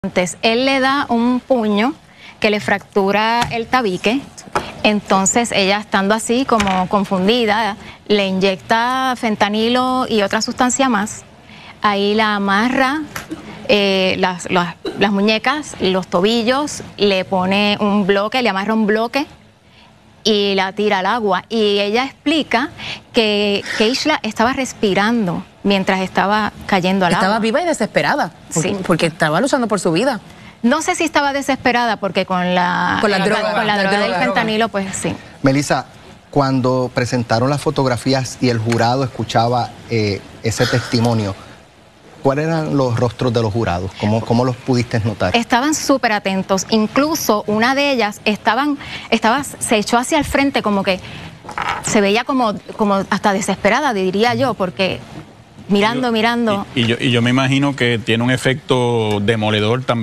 Entonces, él le da un puño que le fractura el tabique. Entonces ella, estando así como confundida, le inyecta fentanilo y otra sustancia más. Ahí la amarra las muñecas, los tobillos, le pone un bloque, le amarra un bloque y la tira al agua. Y ella explica que Keishla estaba respirando mientras estaba cayendo al agua. Estaba viva y desesperada, porque estaba luchando por su vida. No sé si estaba desesperada porque con la droga del fentanilo, pues sí. Melissa, cuando presentaron las fotografías y el jurado escuchaba ese testimonio, ¿cuáles eran los rostros de los jurados? ¿Cómo los pudiste notar? Estaban súper atentos. Incluso una de ellas se echó hacia el frente, como que se veía como hasta desesperada, diría yo, porque mirando. Y yo me imagino que tiene un efecto demoledor también.